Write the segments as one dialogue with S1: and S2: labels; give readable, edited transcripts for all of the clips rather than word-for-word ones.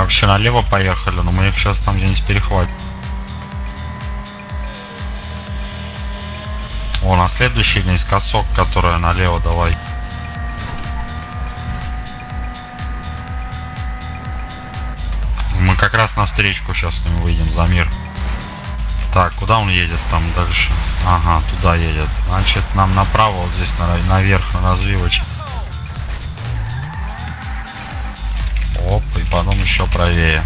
S1: вообще налево поехали, но мы их сейчас там где-нибудь перехватим. О, на следующий наискосок, которая налево, давай. Мы как раз на встречку сейчас с ним выйдем за мир. Так, куда он едет там дальше? Ага, туда едет. Значит, нам направо, вот здесь наверх, на развилочку. Оп, и потом еще правее.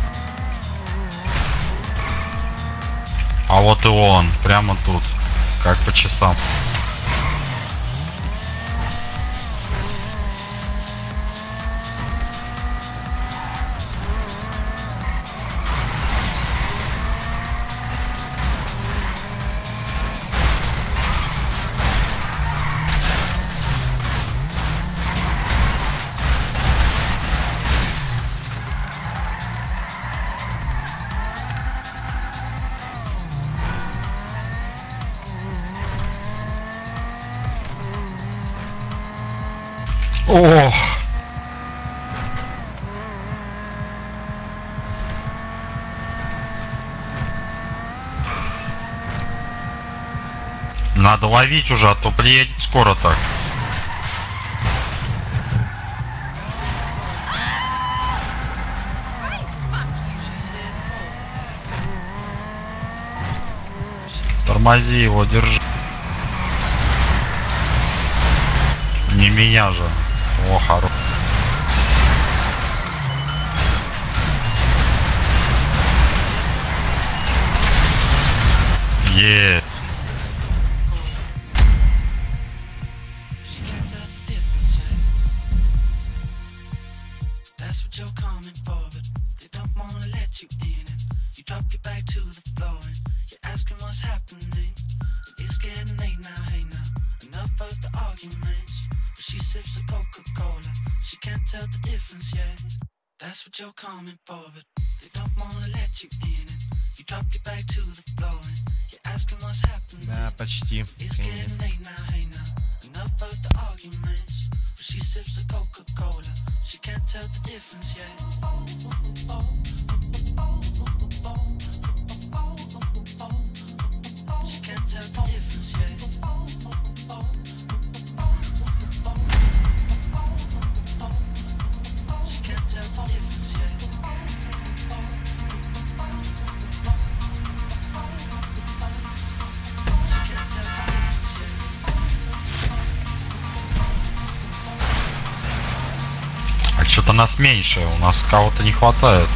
S1: А вот и он, прямо тут, как по часам. Ох! Надо ловить уже, а то приедет скоро так. Тормози его, держи. Не меня же. О, хорош. Е.
S2: That's what you're coming for, but they don't wanna let you in it. You drop your back to the floor and you're asking what's happening.
S3: Да, почти.
S2: It's getting late now, hey now. Enough of the arguments. But she sips the Coca-Cola. She can't tell the difference yet. She can't tell the difference yet.
S1: А что-то нас меньше, у нас кого-то не хватает.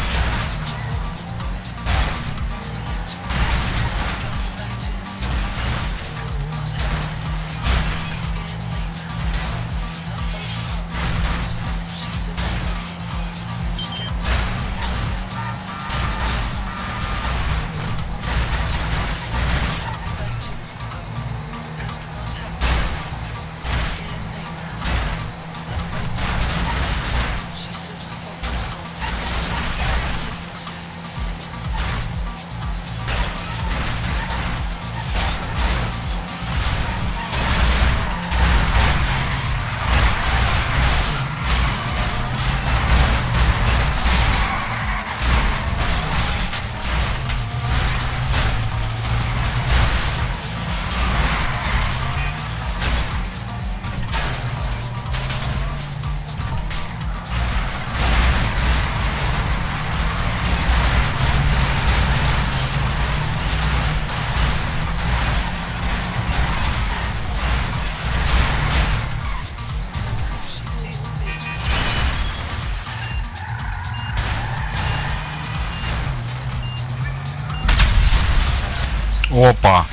S1: Опа.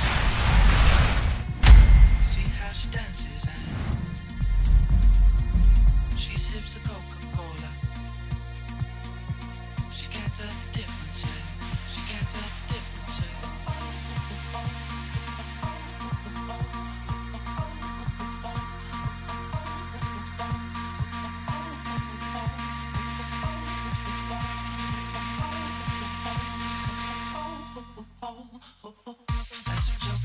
S2: That's what you're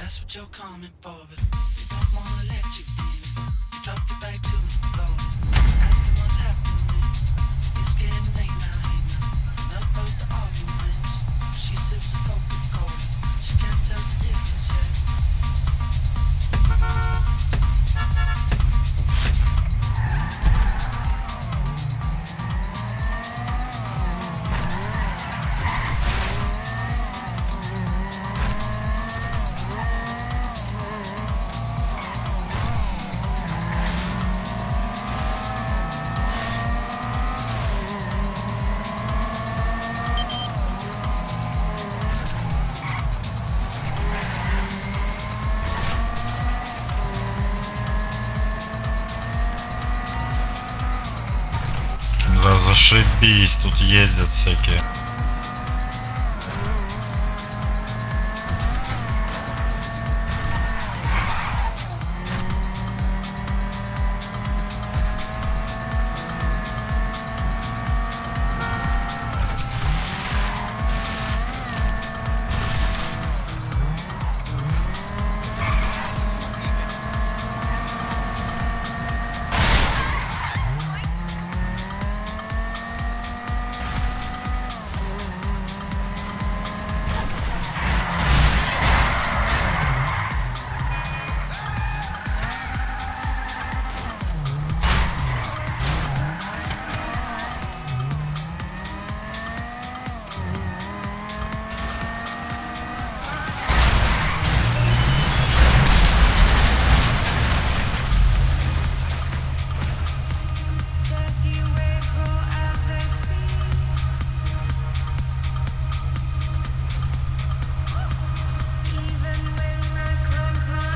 S2: That's what you're coming for, but they don't wanna let you in. You drop your back to the floor, asking what's happening. It's getting late now, hey now. Enough of the arguments. She sips a Coca-Cola. She can't tell the difference yet.
S1: Да зашибись, тут ездят всякие.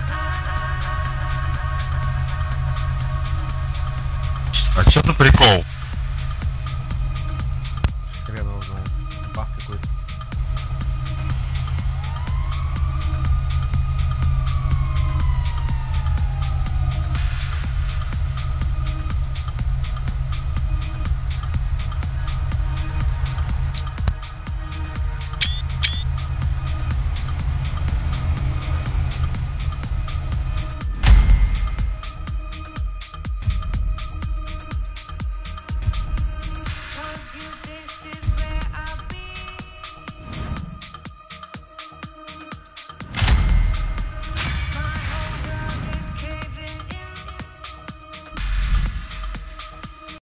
S1: А что за прикол?